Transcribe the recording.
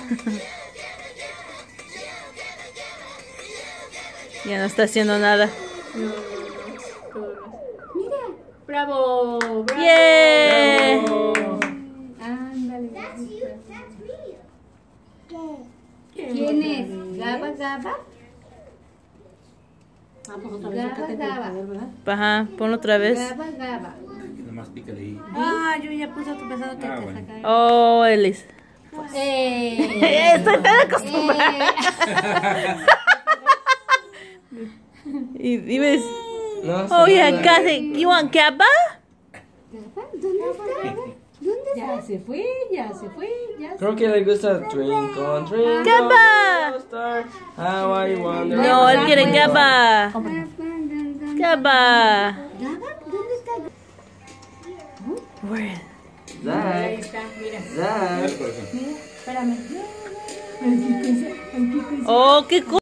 Ya no está haciendo nada. Mira. Bravo. Bravo. ¡Yeah! Bravo. Ándale. ¿Quién es? ¿Gabba, Gabba? Vamos otra vez acá te Gabba. ¿verdad? Ajá, ponlo otra vez. Gabba, Gabba. Nomás pícale ahí. Ah, yo ya puse otro pensado que te bueno. saca. Oh, Elis. Estoy tan acostumbrada. Y ves. No, Oh, yeah, casi. You want Gabba? ¿Dónde está? ¿Dónde Ya se fue, ya se fue, ya se Creo que le gusta Twinkle, Twinkle, Gabba. Little Star, how I wonder. No, él quiere Gabba. Gabba. ¿Gabba? ¿Dónde está? Where? Ahí Zach, está, mira. Zach. Mira, espérame. Ay, qué cosa, ay, qué cosa. Oh, qué cosa.